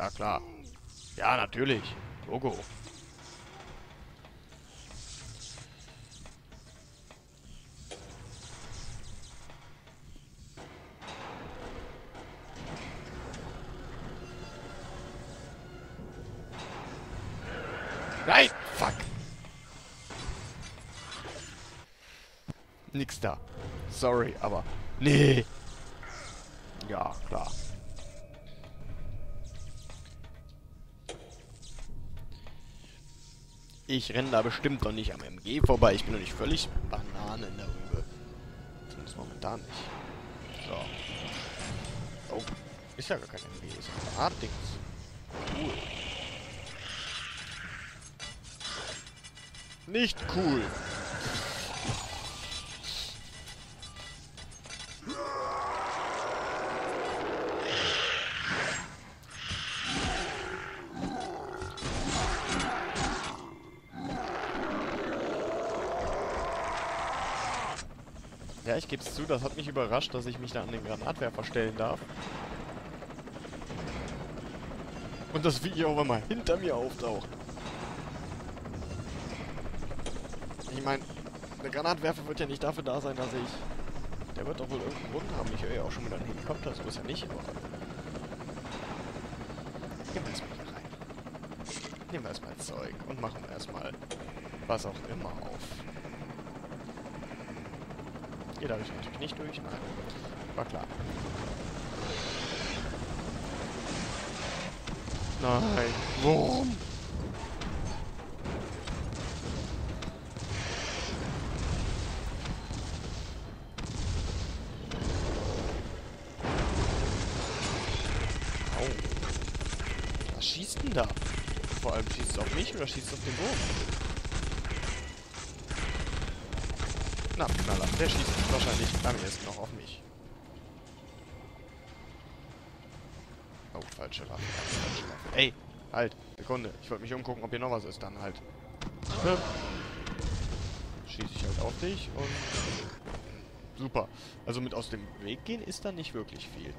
Ja, klar. Ja, natürlich. Logo. Nein! Fuck! Nix da. Sorry, aber... Nee! Ja, klar. Ich renne da bestimmt doch nicht am MG vorbei. Ich bin doch nicht völlig Banane in der Rübe. Zumindest momentan nicht. So. Oh. Ist ja gar kein MG. Ist ein Art-Dings. Cool. Nicht cool. Ja, ich gebe es zu, das hat mich überrascht, dass ich mich da an den Granatwerfer stellen darf. Und das Video auf einmal hinter mir auftaucht. Ich meine, der Granatwerfer wird ja nicht dafür da sein, dass ich... Der wird doch wohl irgendeinen Grund haben. Ich höre ja auch schon wieder einen Helikopter, so ist ja nicht, aber... Nehmen wir erstmal hier rein. Nehmen wir erstmal Zeug und machen erstmal was auch immer auf. Hier darf ich natürlich nicht durch. Nein. War klar. Nein. Warum? Au. Was schießt denn da? Vor allem schießt es auf mich oder schießt es auf den Wurm? Na, Knaller. Der schießt wahrscheinlich am ersten noch auf mich. Oh, falsche Waffe. Falsche Waffe. Ey, halt. Sekunde. Ich wollte mich umgucken, ob hier noch was ist. Dann halt. Schieße ich halt auf dich und... Super. Also mit aus dem Weg gehen ist da nicht wirklich viel.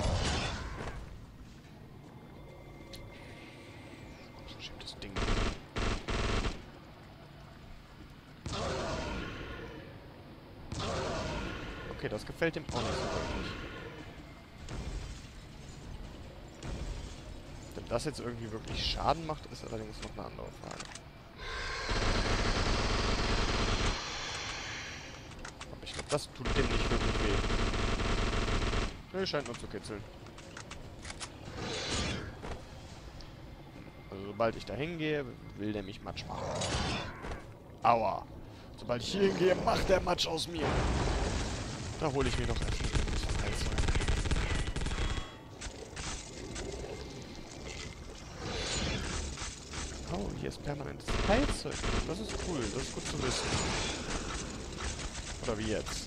So schiebt das Ding. Okay, das gefällt ihm auch nicht so wirklich. Wenn das jetzt irgendwie wirklich Schaden macht, ist allerdings noch eine andere Frage. Aber ich glaube, das tut dem nicht wirklich weh. Nö, scheint nur zu kitzeln. Also sobald ich da hingehe, will der mich Matsch machen. Aua. Sobald ich hier hingehe, macht der Matsch aus mir. Da hole ich mir doch erst ein bisschen Heilzeug. Oh, hier ist permanentes Heilzeug. Das ist cool, das ist gut zu wissen. Oder wie jetzt?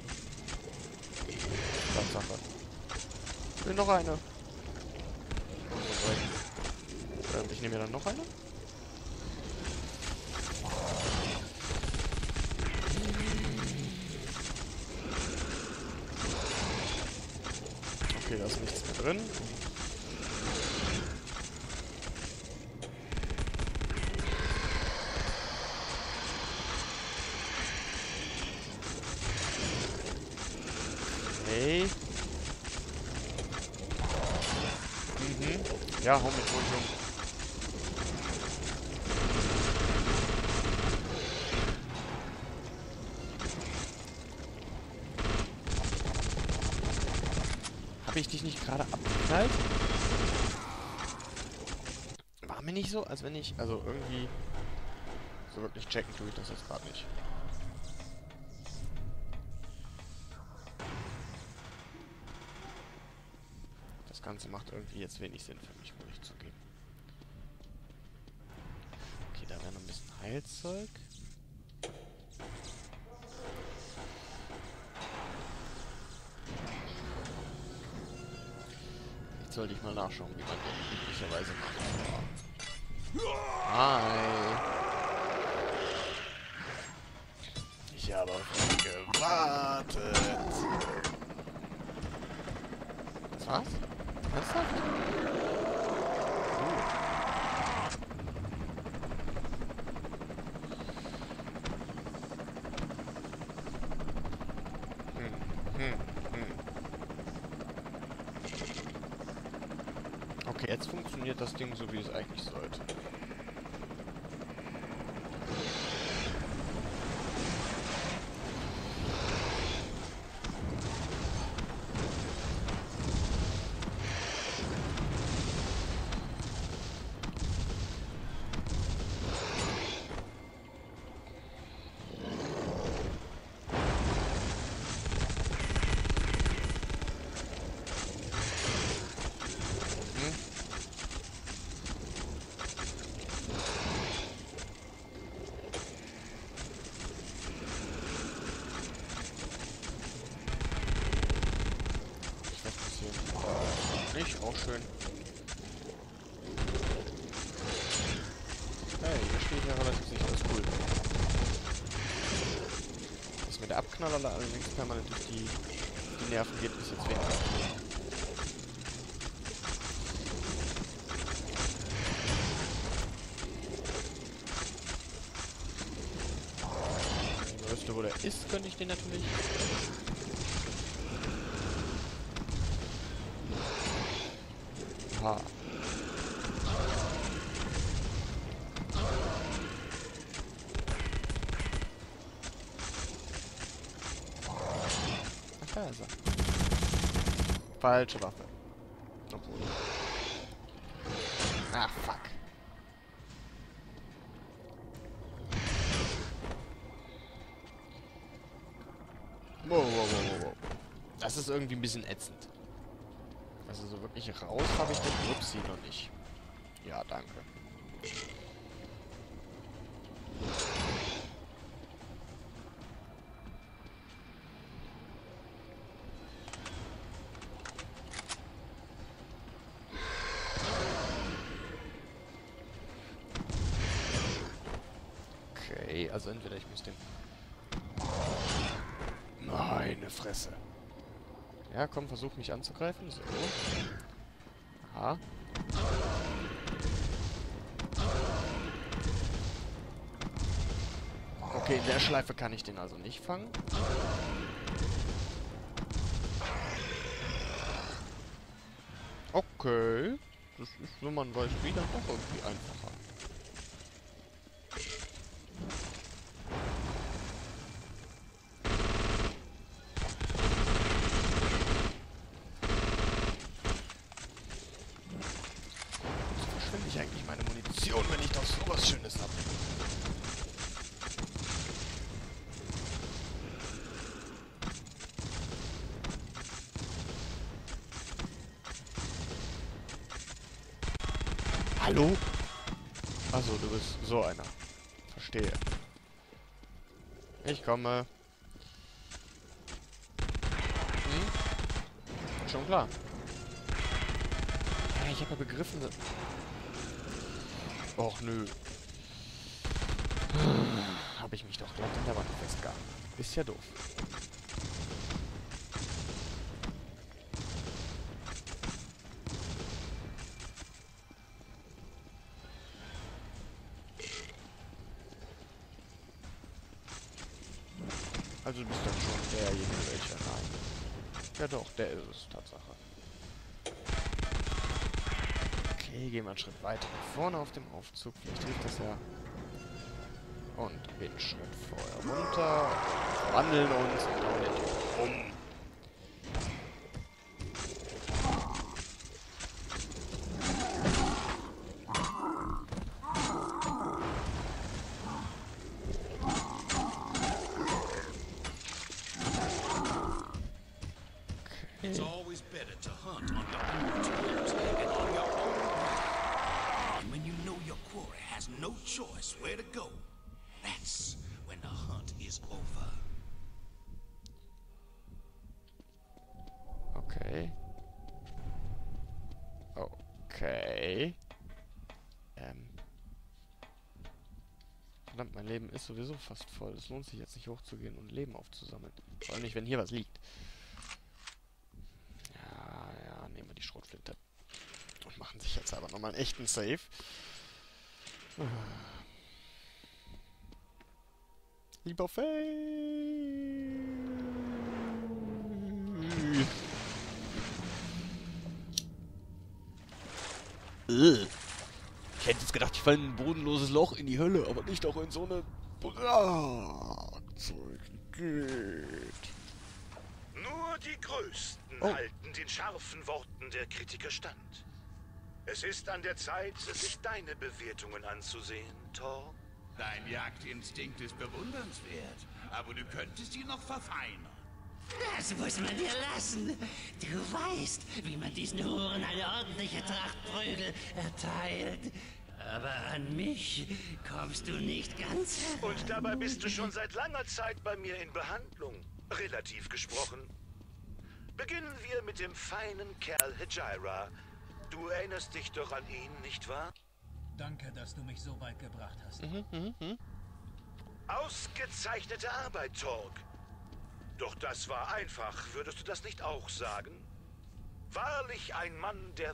Tatsache. Ich will noch eine. Ich nehme mir dann noch eine. Okay, da ist nichts mehr drin. Hey. Ja, hau mich ruhig um. Habe ich dich nicht gerade abgeknallt? War mir nicht so, als wenn ich... Also irgendwie... So wirklich checken tue ich das jetzt gerade nicht. Das Ganze macht irgendwie jetzt wenig Sinn für mich, muss ich zugeben. Okay, da wäre noch ein bisschen Heilzeug. Jetzt sollte ich mal nachschauen, wie man das üblicherweise macht. Hi! Ich habe auf dich gewartet! Das war's? Ernsthaft? Okay, jetzt funktioniert das Ding so, wie es eigentlich sollte. Nicht? Auch schön. Hey, hier steht ja relativ sicher, das ist cool. Das mit der Abknaller allerdings permanent durch die Nerven geht, ist jetzt weniger. Wenn ich wüsste, wo der ist, könnte ich den natürlich. Aha. Ach, da ist er. Falsche Waffe. Obwohl. Ah, fuck. Wow. Das ist irgendwie ein bisschen ätzend. Also so wirklich raus habe ich den Upsi noch nicht. Ja, danke. Okay, also entweder ich muss den... Meine Fresse. Ja, komm, versuch mich anzugreifen. So. Aha. Okay, in der Schleife kann ich den also nicht fangen. Okay. Das ist, wenn man weiß, wie, dann doch irgendwie einfacher. Verschwende ich eigentlich meine Munition, wenn ich doch sowas Schönes habe? Hallo? Achso, du bist so einer. Verstehe. Ich komme. Hm? Schon klar. Ja, ich habe ja begriffen. Och nö. Habe ich mich doch glatt in der Wand festgehalten. Ist ja doof. Also du bist dann schon derjenige, welcher? Nein. Ja doch, der ist es, Tatsache. Okay, gehen wir einen Schritt weiter nach vorne auf dem Aufzug. Vielleicht hilft das ja. Und einen Schritt vorher runter. Wandeln uns und hauen den Typ um. It's always better to hunt on your own terms and on your own land. And when you know your quarry has no choice where to go, that's when the hunt is over. Okay. Okay. Verdammt, mein Leben ist sowieso fast voll. Es lohnt sich jetzt nicht hochzugehen und Leben aufzusammeln. Vor allem nicht, wenn hier was liegt. Ja, nehmen wir die Schrotflinte. Und machen sich jetzt aber nochmal einen echten Save. Lieber Faye! Ich hätte jetzt gedacht, ich falle in ein bodenloses Loch in die Hölle, aber nicht auch in so eine Bratzeug geht. Nur die Größten halten den scharfen Worten der Kritiker stand. Es ist an der Zeit, sich deine Bewertungen anzusehen, Thor. Dein Jagdinstinkt ist bewundernswert, aber du könntest ihn noch verfeinern. Das muss man dir lassen. Du weißt, wie man diesen Huren eine ordentliche Tracht Prügel erteilt. Aber an mich kommst du nicht ganz heran. Und dabei bist du schon seit langer Zeit bei mir in Behandlung. Relativ gesprochen. Beginnen wir mit dem feinen Kerl Hejira. Du erinnerst dich doch an ihn, nicht wahr? Danke, dass du mich so weit gebracht hast. Ausgezeichnete Arbeit, Torg. Doch das war einfach. Würdest du das nicht auch sagen? Wahrlich ein Mann, der...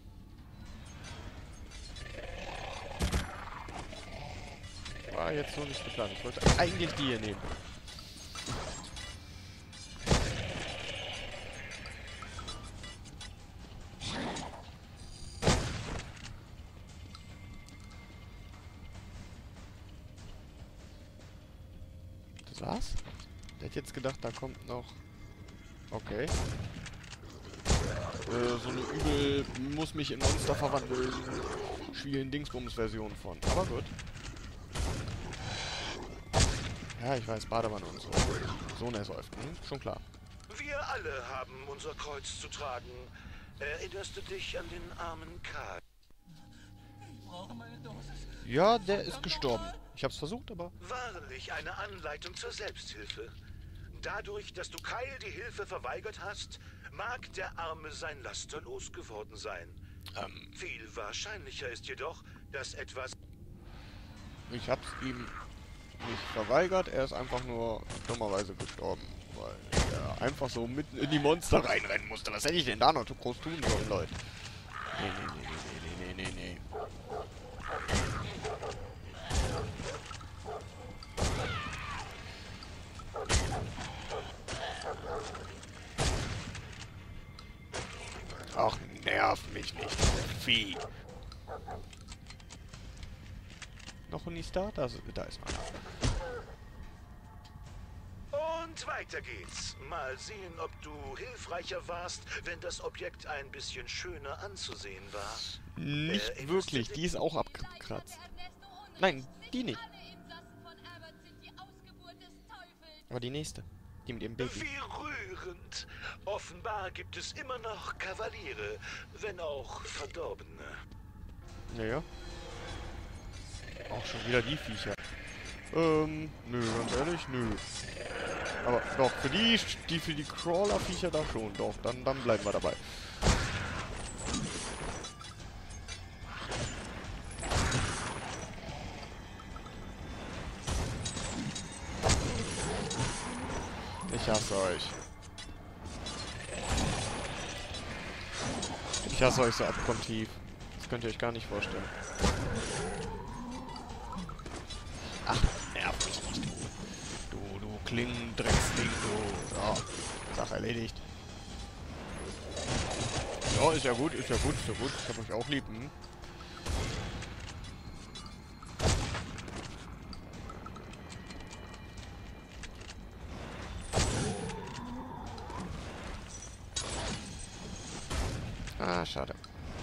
War jetzt so nicht geplant. Ich wollte eigentlich die hier nehmen. Das war's? Ich hätte jetzt gedacht, da kommt noch... Okay. So eine übel muss mich in Monster verwandeln. Spielen Dingsbums-Version von. Aber gut. Ja, ich weiß, Badewanne und so. So ne säuft, schon klar. Wir alle haben unser Kreuz zu tragen. Erinnerst du dich an den armen Karl? Ich brauche meine Dosis. Ja, der ist gestorben. Ich hab's versucht, aber... Wahrlich eine Anleitung zur Selbsthilfe. Dadurch, dass du Kyle die Hilfe verweigert hast, mag der Arme sein Laster losgeworden sein. Viel wahrscheinlicher ist jedoch, dass etwas... Ich hab's ihm nicht verweigert, er ist einfach nur dummerweise gestorben. Weil er einfach so mitten in die Monster reinrennen musste. Was hätte ich denn da noch so groß tun sollen, Leute? Nee. Ach, nerv mich nicht, Vieh. Noch ein Star? Da ist einer. Und weiter geht's. Mal sehen, ob du hilfreicher warst, wenn das Objekt ein bisschen schöner anzusehen war. Nicht wirklich, die ist auch abgekratzt. Nein, die nicht. Aber die nächste. Die mit ihrem Baby. Wie rührend. Offenbar gibt es immer noch Kavaliere, wenn auch Verdorbene. Naja. Auch schon wieder die Viecher. Nö, ganz ehrlich, nö. Aber doch, für die Crawler-Viecher da schon, doch, dann bleiben wir dabei. Ich hasse euch. Ich hasse euch so abgrundtief. Das könnt ihr euch gar nicht vorstellen. Ach, nerv mich nicht, du Klingendrecksding, du. Ja, Sache erledigt. Ja, ist ja gut. Ich hab euch auch lieb, Ah, schade.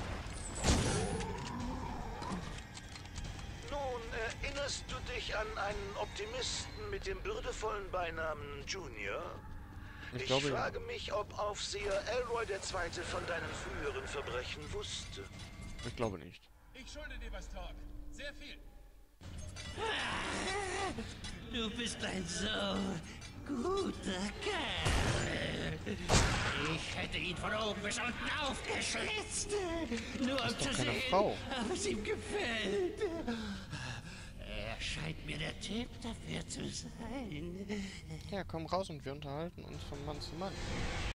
Nun, erinnerst du dich an einen Optimisten mit dem würdevollen Beinamen Junior? Ich glaube, frage mich, ob Aufseher Elroy II. Von deinen früheren Verbrechen wusste. Ich glaube nicht. Ich schulde dir was, Talk. Sehr viel. Du bist ein so guter Kerl. Ich hätte ihn von oben bis unten aufgeschlitzt. Nur um zu keine sehen, Frau. ob es ihm gefällt. Er scheint mir der Typ dafür zu sein. Ja, komm raus und wir unterhalten uns von Mann zu Mann.